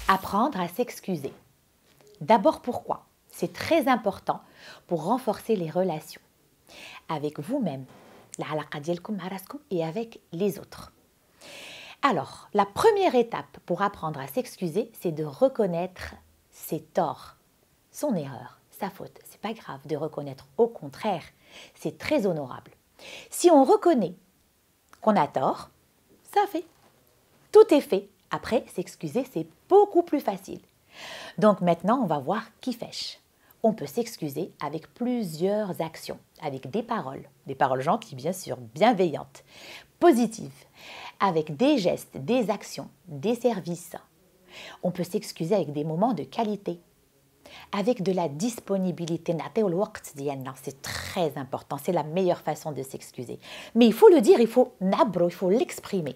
Apprendre à s'excuser. D'abord, pourquoi? C'est très important pour renforcer les relations avec vous-même, et avec les autres. Alors, la première étape pour apprendre à s'excuser, c'est de reconnaître ses torts, son erreur, sa faute. C'est pas grave de reconnaître, au contraire, c'est très honorable. Si on reconnaît qu'on a tort, ça fait. Tout est fait. Après, s'excuser, c'est beaucoup plus facile. Donc maintenant, on va voir qui fèche. On peut s'excuser avec plusieurs actions, avec des paroles gentilles bien sûr, bienveillantes, positives, avec des gestes, des actions, des services. On peut s'excuser avec des moments de qualité, avec de la disponibilité. C'est très important, c'est la meilleure façon de s'excuser. Mais il faut le dire, il faut l'exprimer.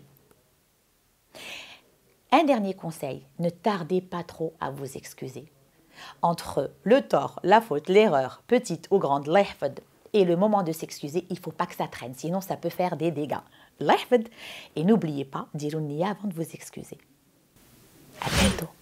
Un dernier conseil, ne tardez pas trop à vous excuser. Entre le tort, la faute, l'erreur, petite ou grande, et le moment de s'excuser, il ne faut pas que ça traîne, sinon ça peut faire des dégâts. Et n'oubliez pas, dire une niya avant de vous excuser. À bientôt.